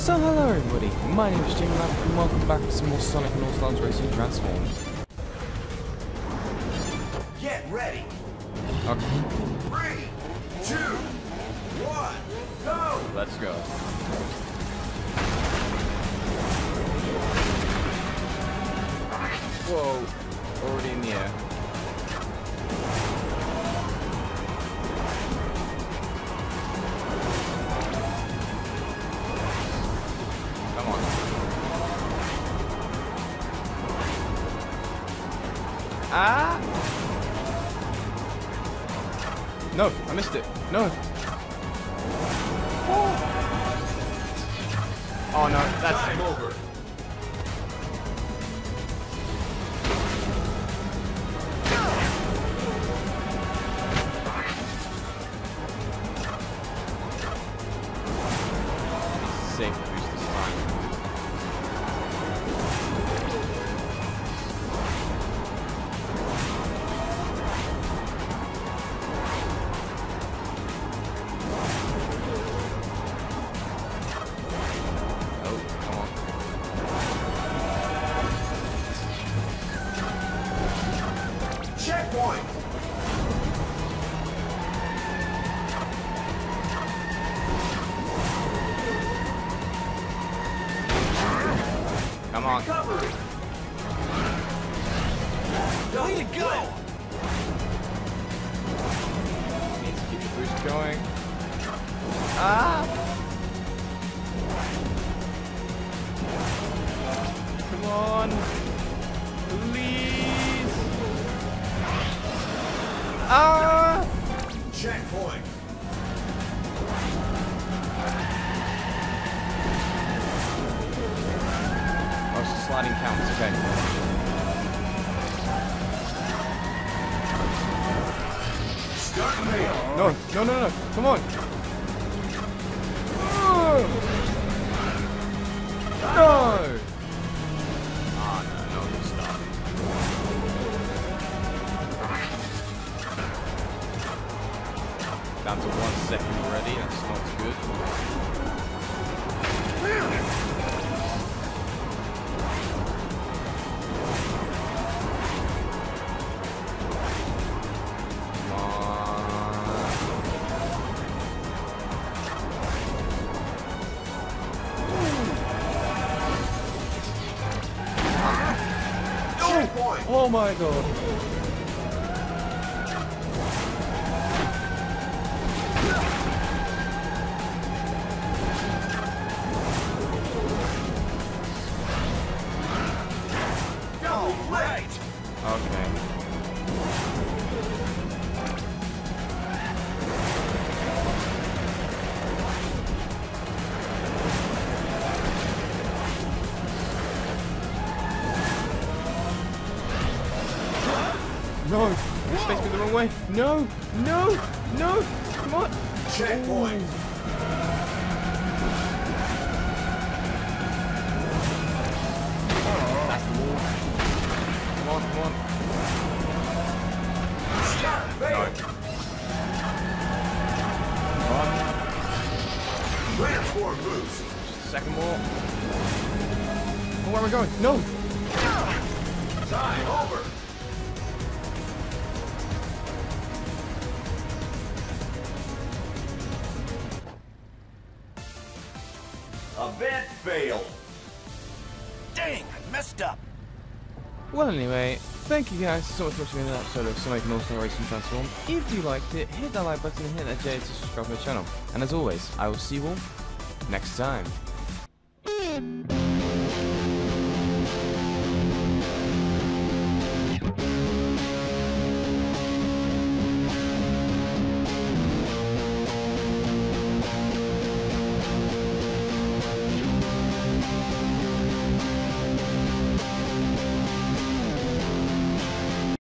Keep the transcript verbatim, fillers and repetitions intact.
So hello everybody, my name is Jamie Lamp and welcome back to some more Sonic and All-Stars Racing Transform. Get ready! Okay. Three, two, one, go! Let's go. Whoa, already in the air. Come on. Ah! No, I missed it. No. Oh no, that's Time over. safe boost this time. Oh, come on. Checkpoint! Come on. Recovery! Way to go! Need to keep the boost going. Ah! Come on. Please. Ah! Checkpoint! Oh, it's a sliding counts, okay. Start mail! No, no, no, no, come on. Oh. No! Ah, no, no, good start. Down to one second already, that's not good. Checkpoint! Oh my god. Go right! Okay. No! You spaced me the wrong way! No! No! No! Come on! Checkpoint! That's the wall. Come on, come on. Start mail! Come on. Transport boost! Just a second more. Oh, where are we going? No! Time over! Event failed! Dang, I messed up! Well, anyway, thank you guys so much for watching another episode of Sonic and All-Star Racing Transform. If you liked it, hit that like button and hit that J to subscribe to the channel. And as always, I will see you all next time.